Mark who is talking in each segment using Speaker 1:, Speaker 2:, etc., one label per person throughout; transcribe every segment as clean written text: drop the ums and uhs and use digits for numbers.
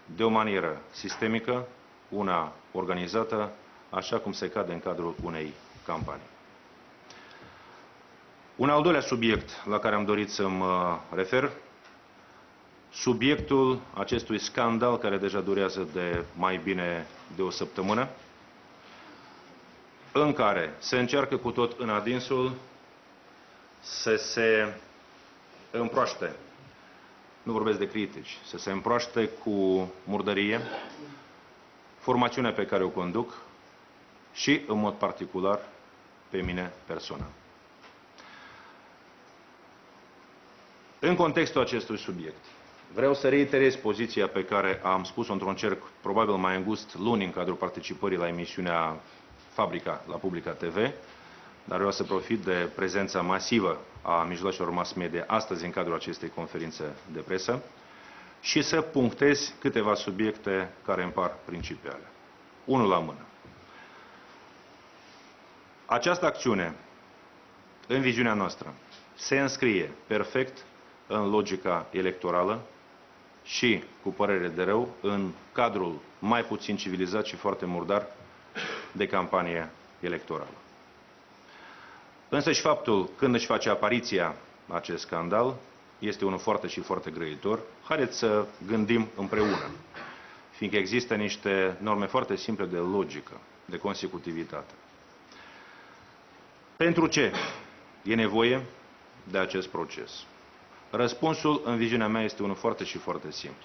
Speaker 1: de o manieră sistemică, una organizată, așa cum se cade în cadrul unei campanii. Un al doilea subiect la care am dorit să mă refer, subiectul acestui scandal care deja durează de mai bine de o săptămână, în care se încearcă cu tot în adinsul să se împroaște, nu vorbesc de critici, să se împroaște cu murdărie formațiunea pe care o conduc și, în mod particular, pe mine personal. În contextul acestui subiect, vreau să reiterez poziția pe care am spus-o într-un cerc probabil mai îngust luni în cadrul participării la emisiunea Fabrica la Publica TV, dar vreau să profit de prezența masivă a mijloacelor mass media astăzi în cadrul acestei conferințe de presă și să punctez câteva subiecte care îmi par principiale. Unul la mână. Această acțiune, în viziunea noastră, se înscrie perfect în logica electorală și, cu părere de rău, în cadrul mai puțin civilizat și foarte murdar de campanie electorală. Însă și faptul când își face apariția acest scandal este unul foarte și foarte grăitor. Haideți să gândim împreună, fiindcă există niște norme foarte simple de logică, de consecutivitate. Pentru ce e nevoie de acest proces? Răspunsul, în viziunea mea, este unul foarte și foarte simplu.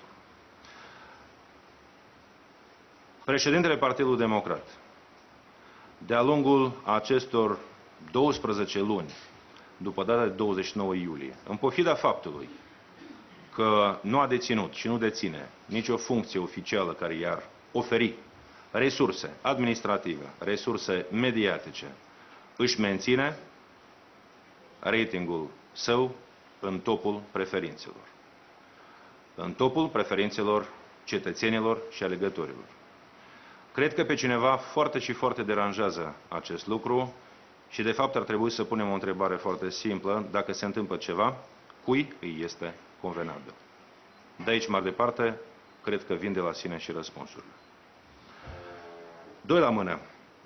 Speaker 1: Președintele Partidului Democrat, de-a lungul acestor 12 luni, după data de 29 iulie, în pofida faptului că nu a deținut și nu deține nicio funcție oficială care i-ar oferi resurse administrative, resurse mediatice, își menține ratingul său în topul preferințelor. În topul preferințelor cetățenilor și alegătorilor. Cred că pe cineva foarte și foarte deranjează acest lucru și de fapt ar trebui să punem o întrebare foarte simplă. Dacă se întâmplă ceva, cui îi este convenabil? De aici mai departe, cred că vin de la sine și răspunsurile. Doi la mână.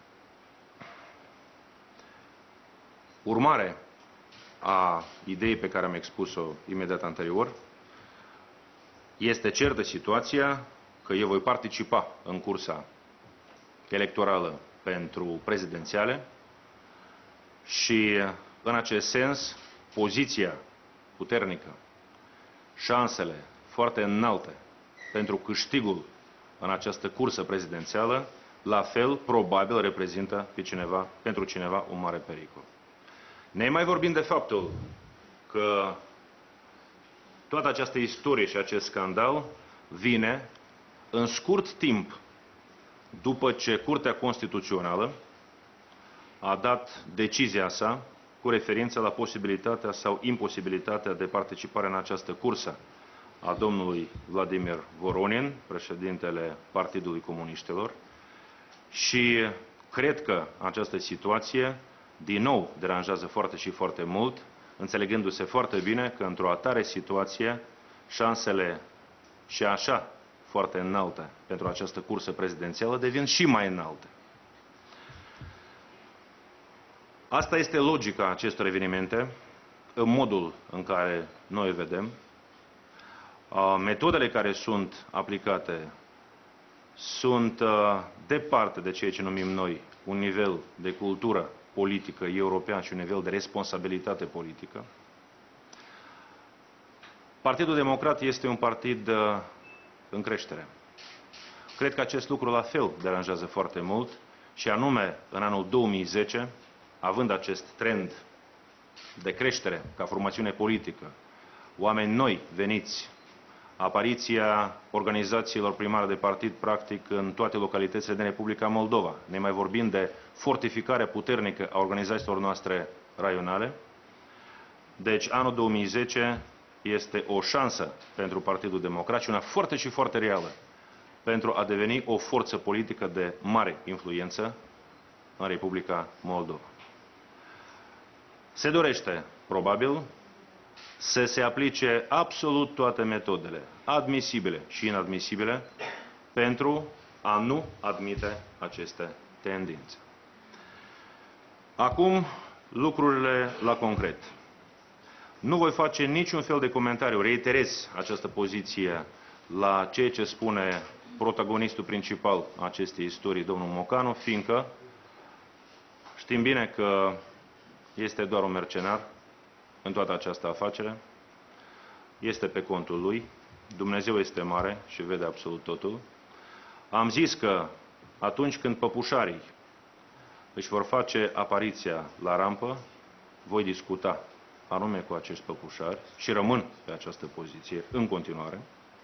Speaker 1: Urmare a ideii pe care am expus-o imediat anterior, este certă situația că eu voi participa în cursa electorală pentru prezidențiale și, în acest sens, poziția puternică, șansele foarte înalte pentru câștigul în această cursă prezidențială, la fel, probabil, reprezintă pentru cineva un mare pericol. Ne mai vorbim de faptul că toată această istorie și acest scandal vine în scurt timp după ce Curtea Constituțională a dat decizia sa cu referință la posibilitatea sau imposibilitatea de participare în această cursă a domnului Vladimir Voronin, președintele Partidului Comuniștilor, și cred că această situație din nou deranjează foarte și foarte mult, înțelegându-se foarte bine că într-o atare situație șansele și așa foarte înalte pentru această cursă prezidențială devin și mai înalte. Asta este logica acestor evenimente, în modul în care noi o vedem. Metodele care sunt aplicate sunt departe de ceea ce numim noi un nivel de cultură politică european și un nivel de responsabilitate politică. Partidul Democrat este un partid în creștere. Cred că acest lucru la fel deranjează foarte mult și anume în anul 2010, având acest trend de creștere ca formațiune politică, oameni noi veniți, apariția organizațiilor primare de partid practic în toate localitățile din Republica Moldova. Ne mai vorbim de fortificarea puternică a organizațiilor noastre raionale. Deci anul 2010 este o șansă pentru Partidul Democrat și una foarte și foarte reală pentru a deveni o forță politică de mare influență în Republica Moldova. Se dorește, probabil, să se aplice absolut toate metodele, admisibile și inadmisibile, pentru a nu admite aceste tendințe. Acum, lucrurile la concret. Nu voi face niciun fel de comentariu, reiterez această poziție la ceea ce spune protagonistul principal acestei istorii, domnul Mocanu, fiindcă știm bine că este doar un mercenar în toată această afacere, este pe contul lui, Dumnezeu este mare și vede absolut totul. Am zis că atunci când păpușarii își vor face apariția la rampă, voi discuta anume cu acești păpușari și rămân pe această poziție în continuare.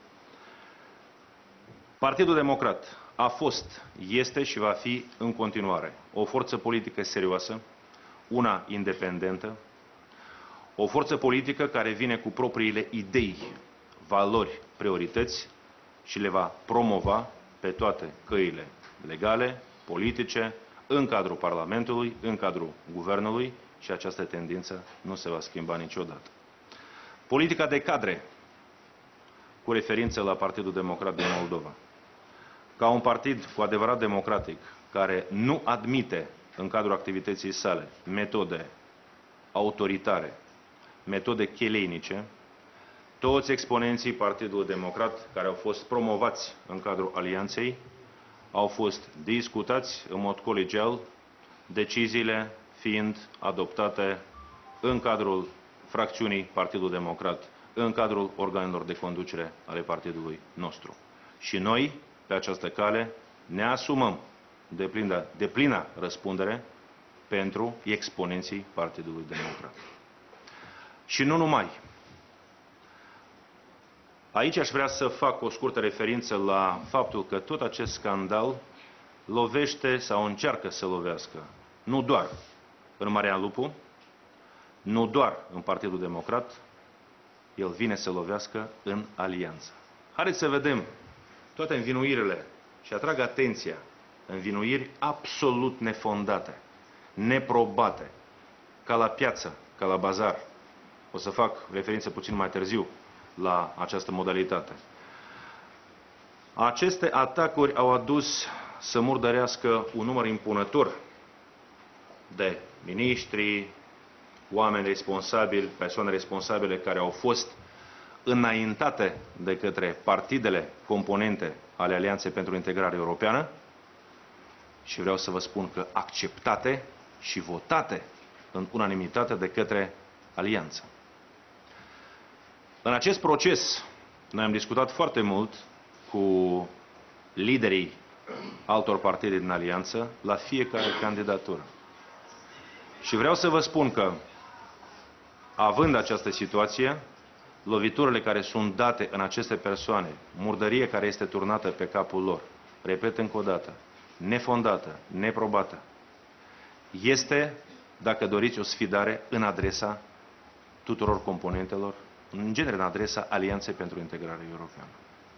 Speaker 1: Partidul Democrat a fost, este și va fi în continuare o forță politică serioasă, una independentă, o forță politică care vine cu propriile idei, valori, priorități și le va promova pe toate căile legale, politice, în cadrul Parlamentului, în cadrul Guvernului și această tendință nu se va schimba niciodată. Politica de cadre, cu referință la Partidul Democrat din Moldova, ca un partid cu adevărat democratic, care nu admite în cadrul activității sale metode autoritare, metode cheleinice, toți exponenții Partidului Democrat care au fost promovați în cadrul alianței au fost discutați în mod colegial, deciziile fiind adoptate în cadrul fracțiunii Partidul Democrat, în cadrul organelor de conducere ale partidului nostru. Și noi, pe această cale, ne asumăm deplina răspundere pentru exponenții Partidului Democrat. Și nu numai. Aici aș vrea să fac o scurtă referință la faptul că tot acest scandal lovește sau încearcă să lovească nu doar în Marian Lupu, nu doar în Partidul Democrat, el vine să lovească în alianță. Haideți să vedem toate învinuirile și atrag atenția, învinuiri absolut nefondate, neprobate, ca la piață, ca la bazar. O să fac referință puțin mai târziu la această modalitate. Aceste atacuri au adus să murdărească un număr impunător de miniștri, oameni responsabili, persoane responsabile care au fost înaintate de către partidele componente ale Alianței pentru Integrare Europeană și vreau să vă spun că acceptate și votate în unanimitate de către Alianță. În acest proces, noi am discutat foarte mult cu liderii altor partide din Alianță la fiecare candidatură. Și vreau să vă spun că, având această situație, loviturile care sunt date în aceste persoane, murdărie care este turnată pe capul lor, repet încă o dată, nefondată, neprobată, este, dacă doriți, o sfidare în adresa tuturor componentelor, în genere în adresa Alianței pentru Integrare Europeană.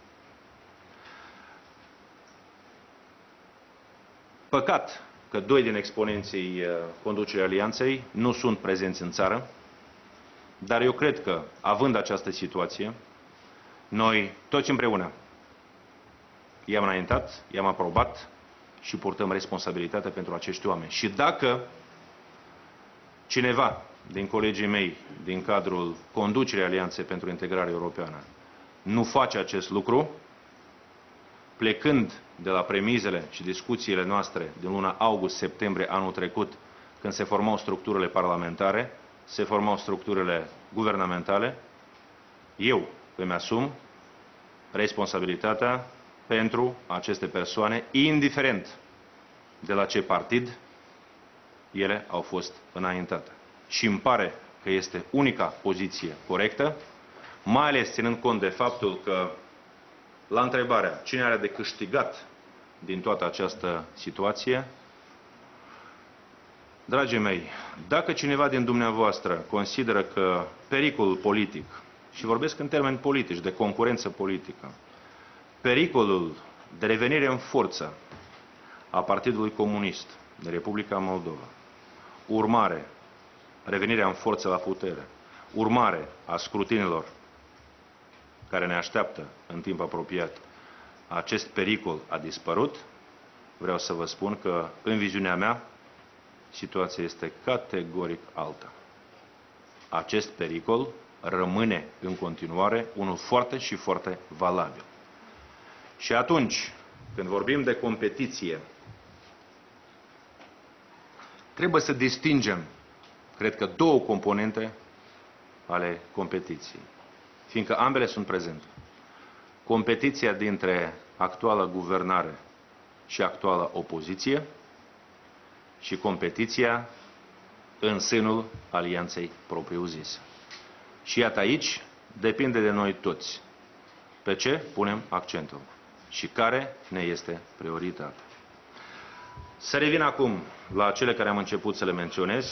Speaker 1: Păcat că doi din exponenții conducerii Alianței nu sunt prezenți în țară, dar eu cred că, având această situație, noi toți împreună i-am înaintat, i-am aprobat și purtăm responsabilitatea pentru acești oameni. Și dacă cineva din colegii mei, din cadrul conducerii Alianței pentru Integrare Europeană, nu face acest lucru, plecând de la premizele și discuțiile noastre din luna august-septembrie anul trecut, când se formau structurile parlamentare, se formau structurile guvernamentale, eu îmi asum responsabilitatea pentru aceste persoane, indiferent de la ce partid ele au fost înaintate. Și îmi pare că este unica poziție corectă, mai ales ținând cont de faptul că la întrebarea cine are de câștigat din toată această situație, dragii mei, dacă cineva din dumneavoastră consideră că pericolul politic, și vorbesc în termeni politici, de concurență politică, pericolul de revenire în forță a Partidului Comunist din Republica Moldova, urmare, revenirea în forță la putere, urmare a scrutinilor care ne așteaptă în timp apropiat, acest pericol a dispărut, vreau să vă spun că, în viziunea mea, situația este categoric alta. Acest pericol rămâne în continuare unul foarte și foarte valabil. Și atunci, când vorbim de competiție, trebuie să distingem, cred că, două componente ale competiției, fiindcă ambele sunt prezente. Competiția dintre actuala guvernare și actuala opoziție și competiția în sânul alianței propriu-zise. Și iată aici, depinde de noi toți pe ce punem accentul și care ne este prioritatea. Să revin acum la cele care am început să le menționez.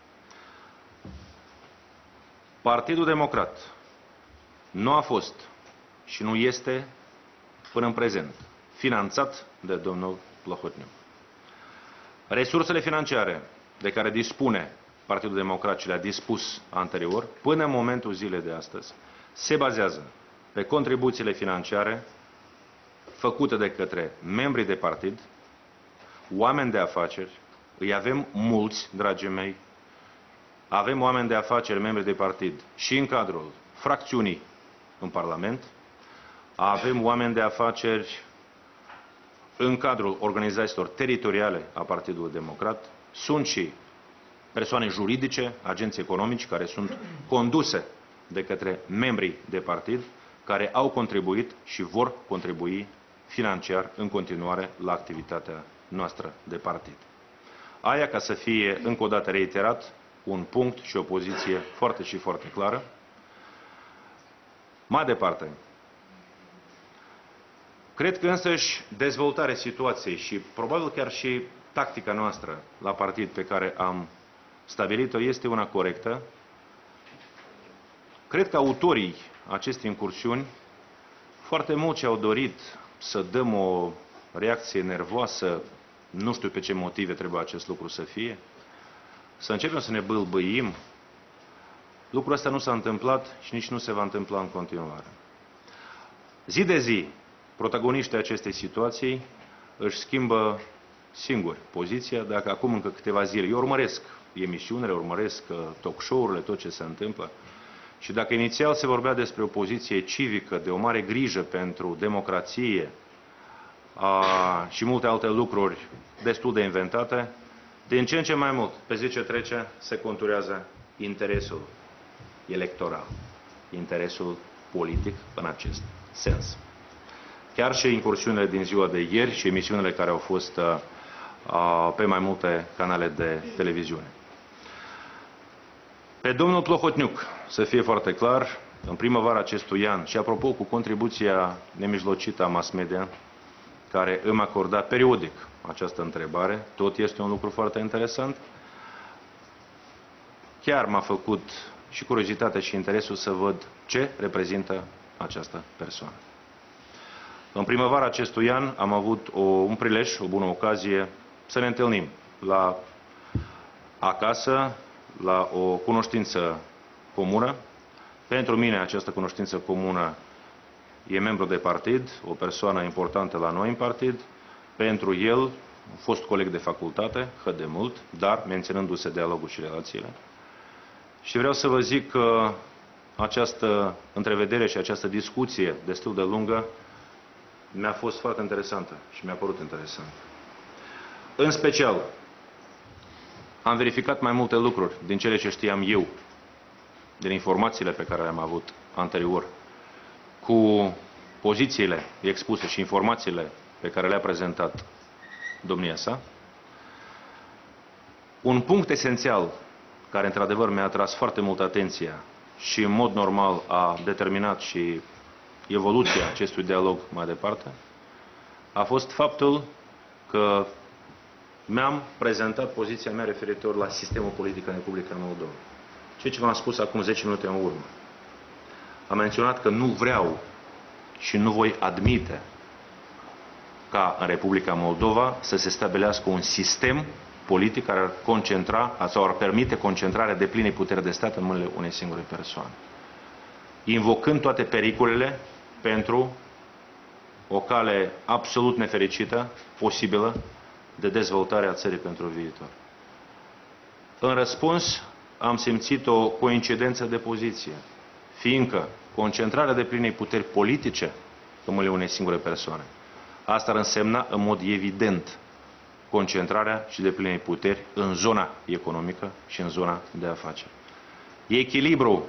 Speaker 1: Partidul Democrat nu a fost și nu este până în prezent finanțat de domnul Plahotniuc. Resursele financiare de care dispune Partidul Democrat și le-a dispus anterior, până în momentul zilei de astăzi, se bazează pe contribuțiile financiare făcute de către membrii de partid, oameni de afaceri, îi avem mulți, dragii mei, avem oameni de afaceri, membri de partid și în cadrul fracțiunii în Parlament, avem oameni de afaceri în cadrul organizațiilor teritoriale a Partidului Democrat, sunt și persoane juridice, agenți economici, care sunt conduse de către membrii de partid, care au contribuit și vor contribui financiar în continuare la activitatea noastră de partid. Aia, ca să fie încă o dată reiterat, un punct și o poziție foarte și foarte clară. Mai departe, cred că însăși dezvoltarea situației și probabil chiar și tactica noastră la partid pe care am stabilit-o este una corectă. Cred că autorii acestei incursiuni foarte mult ce au dorit să dăm o reacție nervoasă, nu știu pe ce motive trebuie acest lucru să fie, să începem să ne bâlbâim. Lucrul ăsta nu s-a întâmplat și nici nu se va întâmpla în continuare. Zi de zi, protagoniștii acestei situații își schimbă singuri poziția, dacă acum încă câteva zile, eu urmăresc emisiunile, urmăresc talk show-urile, tot ce se întâmplă, și dacă inițial se vorbea despre o poziție civică, de o mare grijă pentru democrație și multe alte lucruri destul de inventate, din ce în ce mai mult, pe zi ce trece, se conturează interesul electoral, interesul politic în acest sens. Chiar și incursiunile din ziua de ieri și emisiunile care au fost pe mai multe canale de televiziune. Pe domnul Plahotniuc, să fie foarte clar, în primăvara acestui an, și apropo cu contribuția nemijlocită a mass media, care îmi acorda periodic această întrebare, tot este un lucru foarte interesant, chiar m-a făcut și curiozitatea și interesul să văd ce reprezintă această persoană. În primăvara acestui an am avut un prilej, o bună ocazie să ne întâlnim acasă, la o cunoștință comună. Pentru mine această cunoștință comună e membru de partid, o persoană importantă la noi în partid. Pentru el, a fost coleg de facultate, cât de mult, dar menținându-se dialogul și relațiile. Și vreau să vă zic că această întrevedere și această discuție destul de lungă mi-a fost foarte interesantă și mi-a părut interesantă. În special, am verificat mai multe lucruri din cele ce știam eu, din informațiile pe care le-am avut anterior, cu pozițiile expuse și informațiile pe care le-a prezentat domnia sa. Un punct esențial care într-adevăr mi-a atras foarte mult atenția și în mod normal a determinat și evoluția acestui dialog mai departe, a fost faptul că mi-am prezentat poziția mea referitor la sistemul politic în Republica Moldova. Ceea ce v-am spus acum 10 minute în urmă. Am menționat că nu vreau și nu voi admite ca în Republica Moldova să se stabilească un sistem politic care ar concentra sau ar permite concentrarea deplinei puteri de stat în mâinile unei singure persoane, invocând toate pericolele pentru o cale absolut nefericită, posibilă, de dezvoltare a țării pentru viitor. În răspuns, am simțit o coincidență de poziție, fiindcă concentrarea deplinei puteri politice în mâinile unei singure persoane, asta ar însemna în mod evident concentrarea și deplinei puteri în zona economică și în zona de afaceri. Echilibru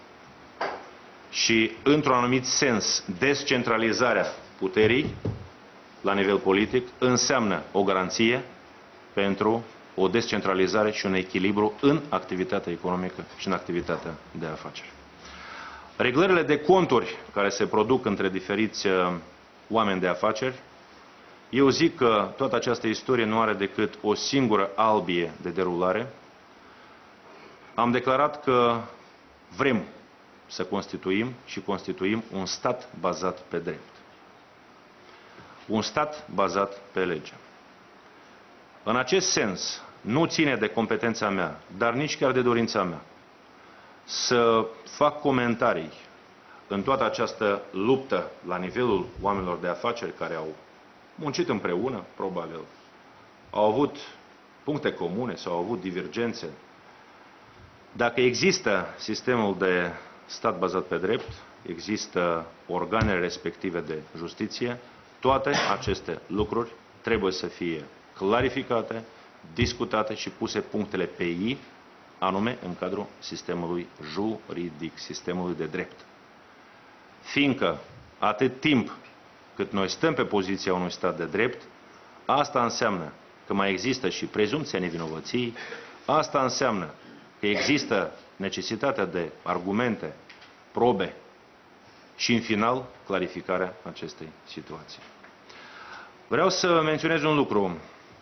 Speaker 1: și, într-un anumit sens, descentralizarea puterii la nivel politic înseamnă o garanție pentru o descentralizare și un echilibru în activitatea economică și în activitatea de afaceri. Reglările de conturi care se produc între diferiți oameni de afaceri, eu zic că toată această istorie nu are decât o singură albie de derulare. Am declarat că vrem să constituim și constituim un stat bazat pe drept. Un stat bazat pe lege. În acest sens, nu ține de competența mea, dar nici chiar de dorința mea, să fac comentarii în toată această luptă la nivelul oamenilor de afaceri care au muncit împreună, probabil, au avut puncte comune sau au avut divergențe. Dacă există sistemul de stat bazat pe drept, există organele respective de justiție, toate aceste lucruri trebuie să fie clarificate, discutate și puse punctele pe I, anume în cadrul sistemului juridic, sistemului de drept. Fiindcă atât timp cât noi stăm pe poziția unui stat de drept, asta înseamnă că mai există și prezumția nevinovăției, asta înseamnă că există necesitatea de argumente, probe și, în final, clarificarea acestei situații. Vreau să menționez un lucru.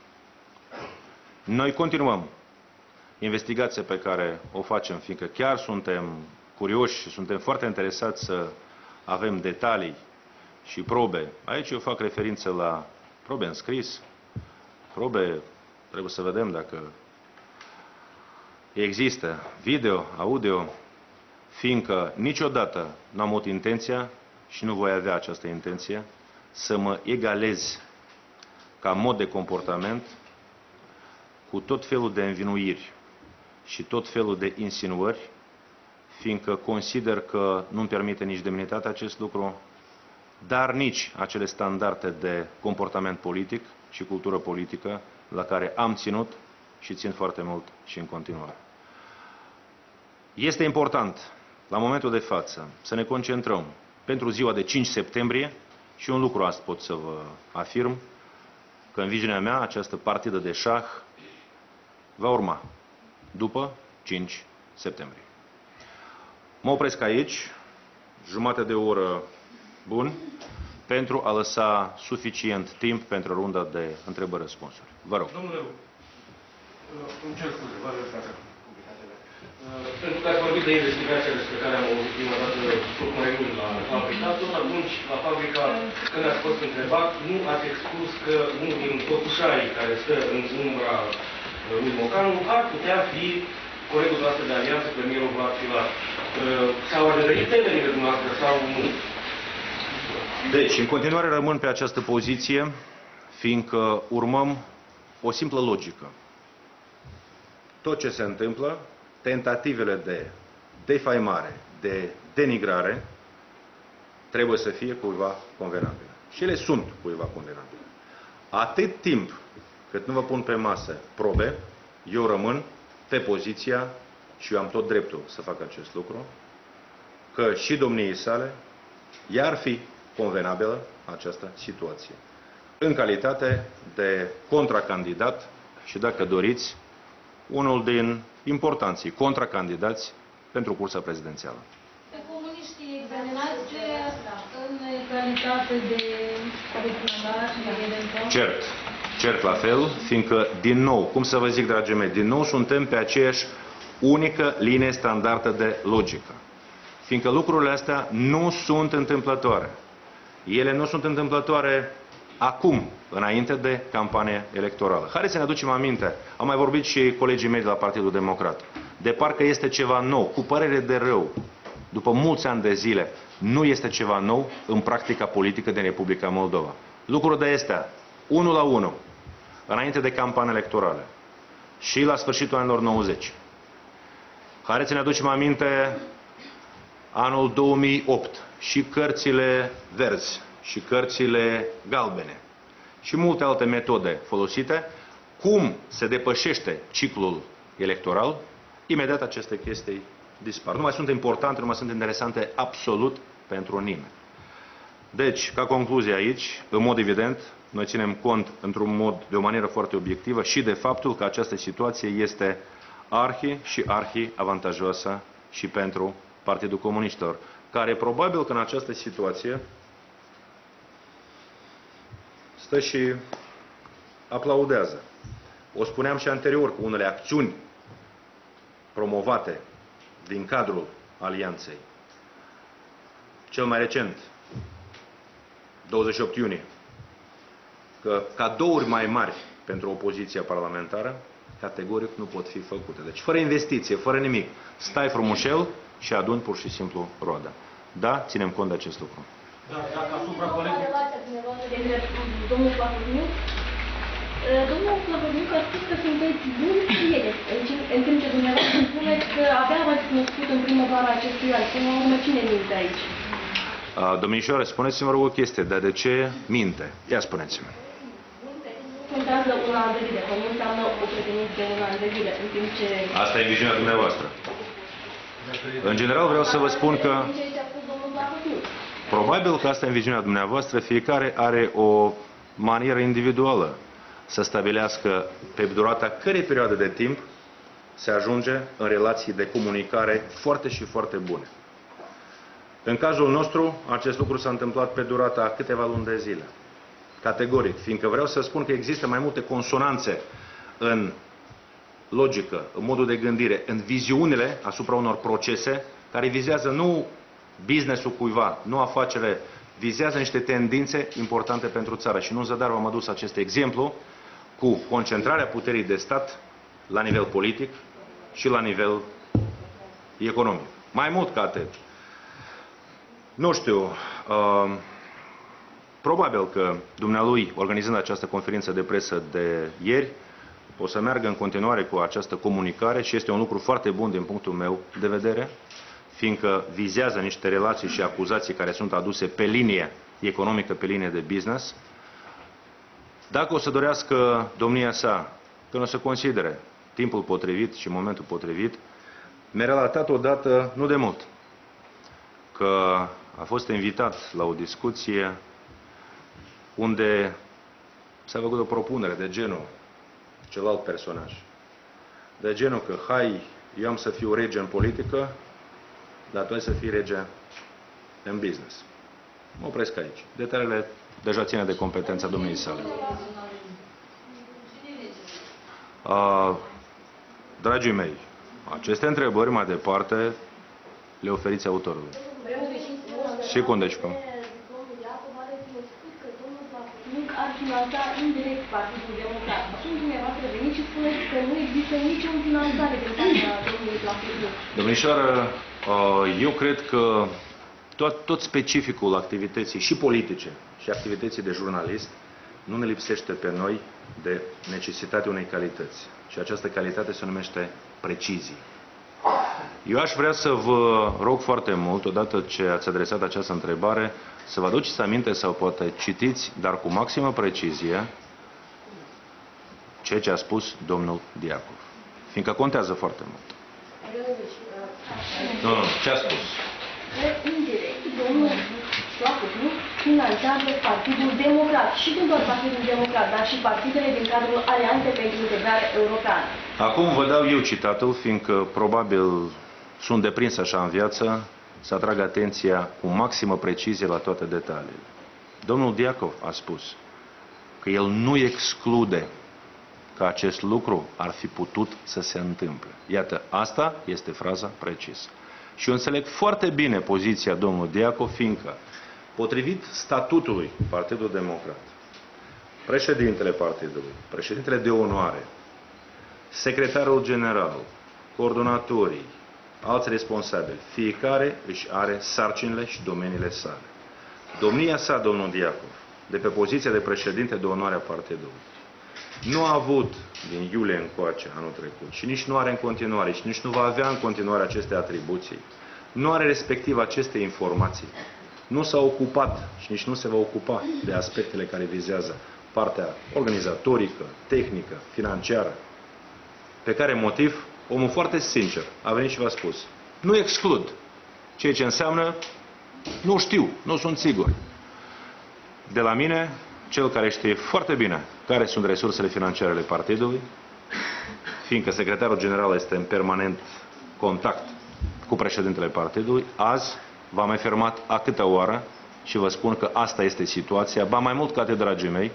Speaker 1: Noi continuăm investigația pe care o facem, fiindcă chiar suntem curioși și suntem foarte interesați să avem detalii și probe. Aici eu fac referință la probe în scris, probe, trebuie să vedem dacă există video, audio, fiindcă niciodată n-am avut intenția și nu voi avea această intenție să mă egalez ca mod de comportament cu tot felul de învinuiri și tot felul de insinuări, fiindcă consider că nu-mi permite nici demnitatea acest lucru, dar nici acele standarde de comportament politic și cultură politică la care am ținut și țin foarte mult și în continuare. Este important, la momentul de față, să ne concentrăm pentru ziua de 5 septembrie și un lucru azi pot să vă afirm, că în viziunea mea această partidă de șah va urma după 5 septembrie. Mă opresc aici, jumătate de oră bun, pentru a lăsa suficient timp pentru runda de întrebări-răspunsuri. Vă rog.
Speaker 2: Domnule, îmi cer scuze, vă lăsați pentru că ați vorbit de investigația despre care am auzit prima dată tocmai luni la fabrica, tot atunci la fabrica, când ați fost întrebat, nu ați expus că unul din totușarii care stă în umbra lui Mocanu ar putea fi colegul noastră de alianță, premierul Vlad Filat. S-au adeverit temerile dumneavoastră sau nu?
Speaker 1: Deci, în continuare rămân pe această poziție, fiindcă urmăm o simplă logică. Tot ce se întâmplă, tentativele de defaimare, de denigrare, trebuie să fie cuiva convenabile. Și ele sunt cuiva convenabile. Atât timp cât nu vă pun pe masă probe, eu rămân pe poziția, și eu am tot dreptul să fac acest lucru, că și domniei sale i-ar fi convenabilă această situație. În calitate de contracandidat și, dacă doriți, unul din importanții contracandidați pentru cursa prezidențială.
Speaker 3: Pe comuniștii examinați în calitate de reprezentant?
Speaker 1: Cert la fel, fiindcă, din nou, cum să vă zic, dragii mei, din nou suntem pe aceeași unică linie standardă de logică. Fiindcă lucrurile astea nu sunt întâmplătoare. Ele nu sunt întâmplătoare acum, înainte de campanie electorală. Haideți să ne aducem aminte, au mai vorbit și colegii mei de la Partidul Democrat, de parcă este ceva nou, cu părere de rău, după mulți ani de zile, nu este ceva nou în practica politică din Republica Moldova. Lucruri de astea, 1 la 1, înainte de campanie electorală și la sfârșitul anilor 90. Haideți să ne aducem aminte anul 2008 și cărțile verzi și cărțile galbene și multe alte metode folosite, cum se depășește ciclul electoral, imediat aceste chestii dispar. Nu mai sunt importante, nu mai sunt interesante absolut pentru nimeni. Deci, ca concluzie aici, în mod evident, noi ținem cont de o manieră foarte obiectivă și de faptul că această situație este arhi avantajoasă și pentru Partidul Comuniștilor, care probabil că în această situație stă și aplaudează. O spuneam și anterior, cu unele acțiuni promovate din cadrul alianței. Cel mai recent, 28 iunie, că cadouri mai mari pentru opoziția parlamentară, categoric nu pot fi făcute. Deci, fără investiție, fără nimic, stai frumușel și aduni pur și simplu roada. Da, ținem cont de acest lucru.
Speaker 2: Dacă asupra colegului...
Speaker 4: Domnul Slobodniuc a spus că sunteți buni prieteni, în timp ce dumneavoastră spuneți că abia v-ați cunoscut în primăvara acestui an. Până la urmă, cine minte aici?
Speaker 1: Domnișoare, spuneți-mă rog o chestie, dar de ce minte? Ia spuneți-mă.
Speaker 4: Nu contează un an de zile, că nu înseamnă o prietenie de un an de zile, în timp ce...
Speaker 1: Asta e viziunea dumneavoastră. În general vreau să vă spun că... Probabil că asta e în viziunea dumneavoastră, fiecare are o manieră individuală să stabilească pe durata cărei perioade de timp se ajunge în relații de comunicare foarte și foarte bune. În cazul nostru, acest lucru s-a întâmplat pe durata câteva luni de zile. Categoric, fiindcă vreau să spun că există mai multe consonanțe în logică, în modul de gândire, în viziunile asupra unor procese care vizează nu business-ul cuiva, nu afacere, vizează niște tendințe importante pentru țară. Și nu în zadar v-am adus acest exemplu cu concentrarea puterii de stat la nivel politic și la nivel economic. Mai mult ca atât. Nu știu, probabil că dumnealui, organizând această conferință de presă de ieri, o să meargă în continuare cu această comunicare și este un lucru foarte bun din punctul meu de vedere, fiindcă vizează niște relații și acuzații care sunt aduse pe linie economică, pe linie de business. Dacă o să dorească domnia sa, când o să considere timpul potrivit și momentul potrivit, mi-a relatat odată, nu de mult, că a fost invitat la o discuție unde s-a făcut o propunere de genul celălalt personaj. De genul că, hai, eu am să fiu rege în politică, dar tu ai să fii rege în business. Mă opresc aici. Detaliile deja ține de competența domniei sale. Dragii mei, aceste întrebări mai departe le oferiți autorului. Secundecică.
Speaker 4: Ar finanța indirect Partidul Democrat. Atunci dumneavoastră veniți și spuneți că nu există nicio finanțare din partea domnului Plahotniuc.
Speaker 1: Domnișoară, eu cred că tot specificul activității și politice și activității de jurnalist nu ne lipsește pe noi de necesitatea unei calități. Și această calitate se numește precizie. Eu aș vrea să vă rog foarte mult, odată ce ați adresat această întrebare, să vă aduceți aminte sau poate citiți, dar cu maximă precizie, ceea ce a spus domnul Diacov. Fiindcă contează foarte mult. Nu, ce a spus?
Speaker 4: Indirect, domnul Plahotniuc finanțează Partidul Democrat. Și nu doar Partidul Democrat, dar și partidele din cadrul Alianței pentru Integrare Europeană.
Speaker 1: Acum vă dau eu citatul, fiindcă probabil sunt deprins așa în viață, să atrag atenția cu maximă precizie la toate detaliile. Domnul Diacov a spus că el nu exclude că acest lucru ar fi putut să se întâmple. Iată, asta este fraza precisă. Și eu înțeleg foarte bine poziția domnului Diacov, fiindcă, potrivit statutului Partidului Democrat, președintele partidului, președintele de onoare, secretarul general, coordonatorii, alți responsabili, fiecare își are sarcinile și domeniile sale. Domnia sa, domnul Diacov, de pe poziția de președinte de onoare a partidului, nu a avut din iulie încoace anul trecut și nici nu are în continuare și nici nu va avea în continuare aceste atribuții, nu are respectiv aceste informații, nu s-a ocupat și nici nu se va ocupa de aspectele care vizează partea organizatorică, tehnică, financiară, pe care motiv, omul foarte sincer a venit și v-a spus: nu exclud, ceea ce înseamnă nu știu, nu sunt sigur. De la mine, cel care știe foarte bine care sunt resursele financiare ale partidului, fiindcă secretarul general este în permanent contact cu președintele partidului, azi v-am afirmat a câtea oară și vă spun că asta este situația, ba mai mult ca atât, dragii mei.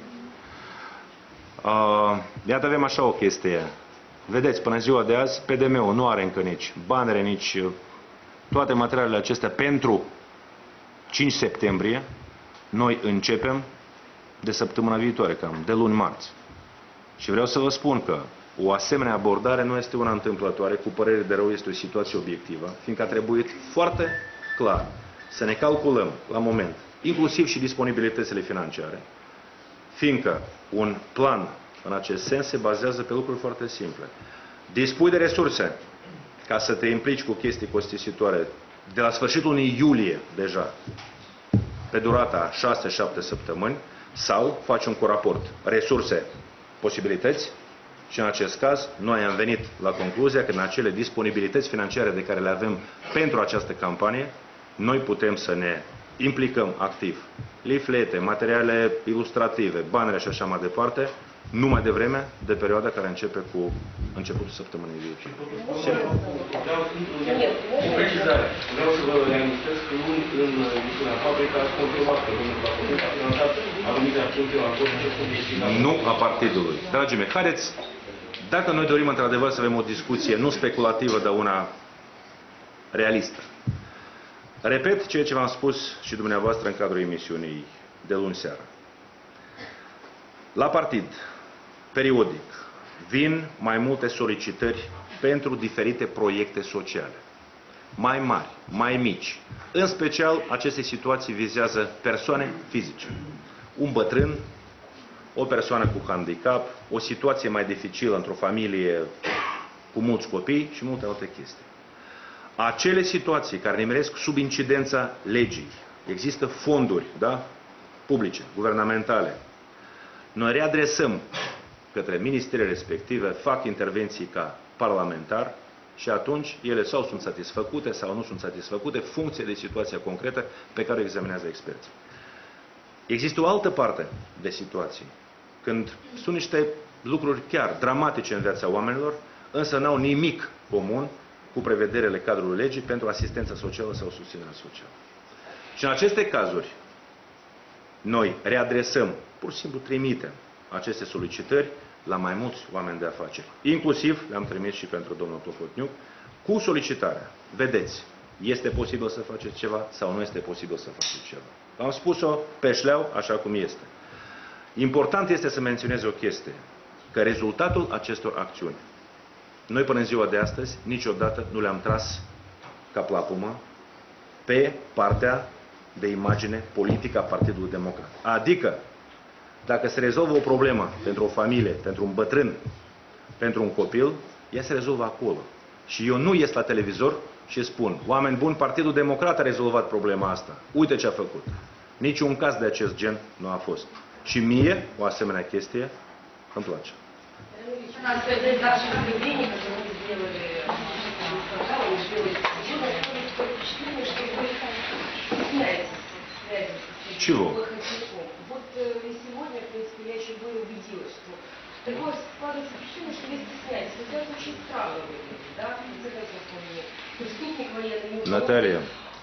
Speaker 1: Iată, avem așa o chestie. Vedeți, până ziua de azi, PDM-ul nu are încă nici banere, nici toate materialele acestea pentru 5 septembrie. Noi începem de săptămâna viitoare, cam de luni marți. Și vreau să vă spun că o asemenea abordare nu este una întâmplătoare, cu părere de rău este o situație obiectivă, fiindcă a trebuit foarte clar să ne calculăm la moment, inclusiv și disponibilitățile financiare, fiindcă un plan în acest sens se bazează pe lucruri foarte simple. Dispui de resurse ca să te implici cu chestii costisitoare de la sfârșitul lunii iulie deja, pe durata 6-7 săptămâni, sau faci un coraport resurse, posibilități, și în acest caz noi am venit la concluzia că în acele disponibilități financiare de care le avem pentru această campanie, noi putem să ne implicăm activ. Leaflete, materiale ilustrative, bannere și așa mai departe, nu mai devreme de perioada care începe cu începutul săptămânii viitoare.
Speaker 2: O precizare. Vreau să vă reamintesc că luni în misiunea fabrica ați confirmat că domnul Plahotniuc a finanțat anumite acțiuni la
Speaker 1: nu a partidului. Dragii mei, haideți, dacă noi dorim într-adevăr să avem o discuție nu speculativă, dar una realistă. Repet ceea ce v-am spus și dumneavoastră în cadrul emisiunii de luni seara. La partid, periodic, vin mai multe solicitări pentru diferite proiecte sociale. Mai mari, mai mici. În special, aceste situații vizează persoane fizice. Un bătrân, o persoană cu handicap, o situație mai dificilă într-o familie cu mulți copii și multe alte chestii. Acele situații care nimeresc sub incidența legii, există fonduri, da? Publice, guvernamentale. Noi readresăm către ministerele respective, fac intervenții ca parlamentar și atunci ele sau sunt satisfăcute sau nu sunt satisfăcute, funcție de situația concretă pe care o examinează experții. Există o altă parte de situații, când sunt niște lucruri chiar dramatice în viața oamenilor, însă n-au nimic comun cu prevederile cadrului legii pentru asistența socială sau susținerea socială. Și în aceste cazuri, noi readresăm, pur și simplu trimitem aceste solicitări la mai mulți oameni de afaceri. Inclusiv le-am trimis și pentru domnul Plahotniuc, cu solicitarea. Vedeți, este posibil să faceți ceva sau nu este posibil să faceți ceva. Am spus-o pe șleau, așa cum este. Important este să menționez o chestie, că rezultatul acestor acțiuni, noi până în ziua de astăzi, niciodată nu le-am tras ca plapumă pe partea de imagine politică a Partidului Democrat. Adică, dacă se rezolvă o problemă pentru o familie, pentru un bătrân, pentru un copil, ea se rezolvă acolo. Și eu nu ies la televizor și spun: oameni buni, Partidul Democrat a rezolvat problema asta. Uite ce a făcut. Niciun caz de acest gen nu a fost. Și mie, o asemenea chestie, îmi place. Чего?
Speaker 4: Вот и сегодня, в принципе, я еще более убедилась, что такое складывается впечатление, что вы стесняетесь. Хотя это очень странно выглядит, да? Преступник военный...
Speaker 1: Наталья,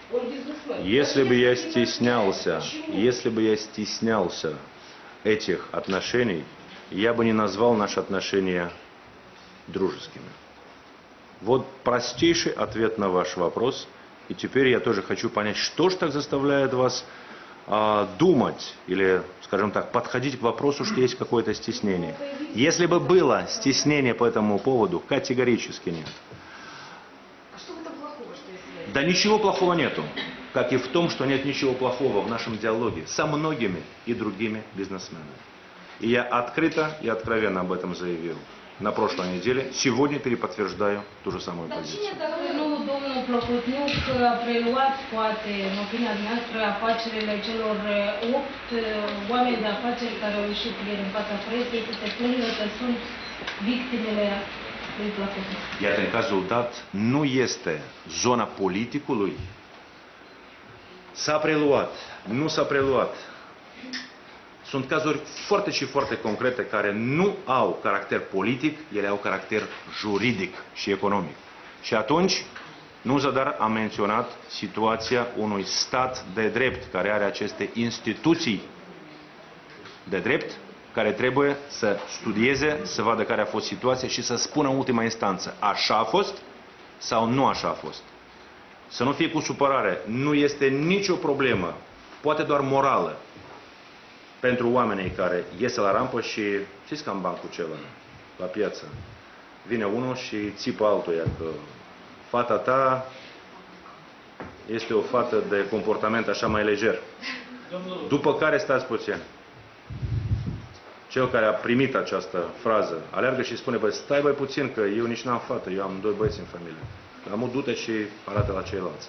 Speaker 1: если бы я стеснялся этих отношений, я бы не назвал наши отношения дружескими. Вот простейший ответ на ваш вопрос. И теперь я тоже хочу понять, что же так заставляет вас думать или, скажем так, подходить к вопросу, что есть какое-то стеснение. Если бы было стеснение по этому поводу, категорически нет.
Speaker 5: А что в этом плохого, что если...
Speaker 1: Да ничего плохого нету. Как и в том, что нет ничего плохого в нашем диалоге со многими и другими бизнесменами. И я открыто и откровенно об этом заявил на прошлой неделе. Сегодня переподтверждаю ту же самую
Speaker 3: Dar
Speaker 1: позицию.
Speaker 3: cine dacă nu domnul Plocotniuc a preluat, poate, în opinia noastră, afacerile celor 8 oameni de afaceri care au ieșit ieri în fața presei să se plângă că sunt victimele lui Plocotniuc?
Speaker 1: Iar în cazul dat, nu este zona politicului. S-a preluat, nu s-a preluat. Sunt cazuri foarte și foarte concrete care nu au caracter politic, ele au caracter juridic și economic. Și atunci, nu Zadar a menționat situația unui stat de drept care are aceste instituții de drept, care trebuie să studieze, să vadă care a fost situația și să spună în ultima instanță, așa a fost sau nu așa a fost. Să nu fie cu supărare, nu este nicio problemă, poate doar morală, pentru oamenii care iese la rampă și știți că am bani cu ceva la piață. Vine unul și țipă altuia că fata ta este o fată de comportament așa mai lejer. După care, stați puțin, cel care a primit această frază aleargă și spune, băi, stai băi puțin că eu nici n-am fată, eu am 2 băieți în familie. Amu, du-te și arată la ceilalți.